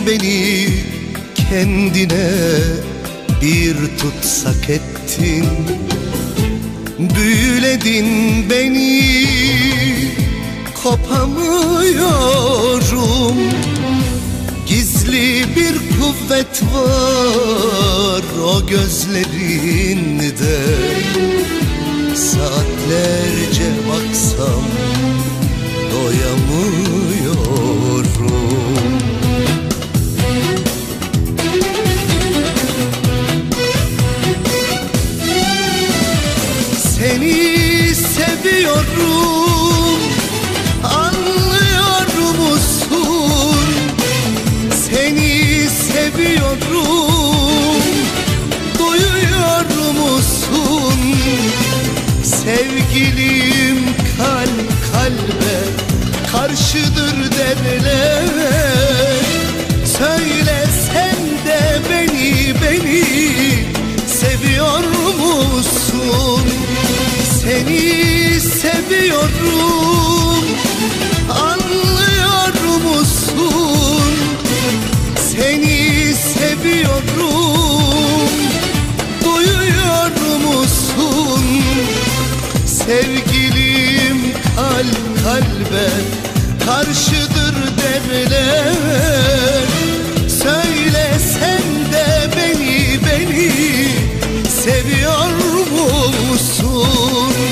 beni kendine bir tutsak ettin. Büyüledin beni, kopamıyorum. Gizli bir kuvvet var o gözlerinde. Saatlerce baksam doyamıyorum. Seni seviyorum, anlıyor musun? Seni seviyorum, duyuyor musun? Sevgilim kalp kalbe karşıdır derler. Söyle sen de beni seviyor musun? Seni seviyorum, anlıyor musun? Seni seviyorum, duyuyor musun? Sevgilim kalp kalbe karşıdır derler. Söyle sen de beni seviyor musun?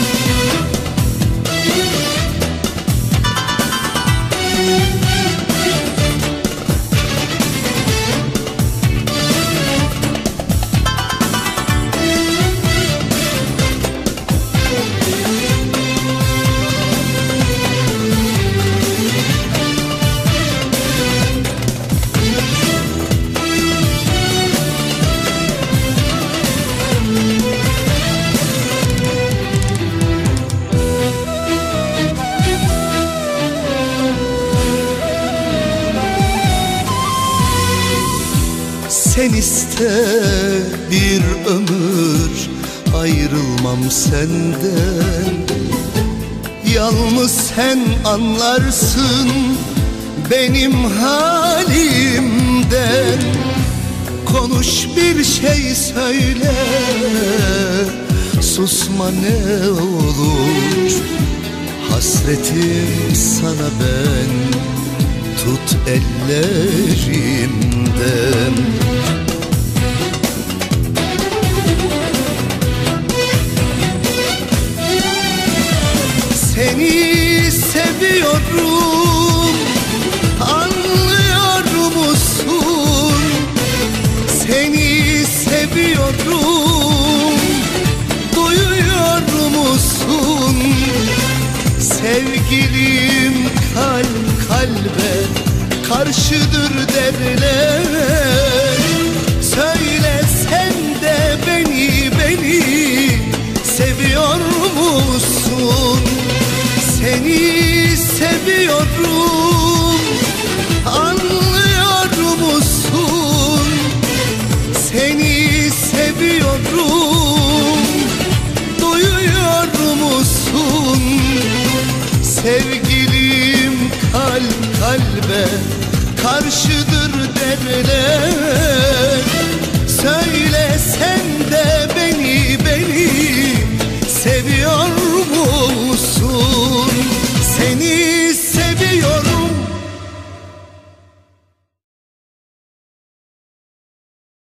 Sen iste bir ömür, ayrılmam senden. Yalnız sen anlarsın benim halimden. Konuş bir şey söyle, susma ne olur. Hasretim sana ben, tut ellerimden. Seni seviyorum, anlıyor musun? Seni seviyorum, duyuyor musun? Sevgilim kalp kalbe karşıdır derler. Söyle sen de beni seviyor musun? Seni seviyorum, anlıyor musun? Seni seviyorum, duyuyor musun? Sevgilim kalp kalbe karşıdır derler. Söyle sen de beni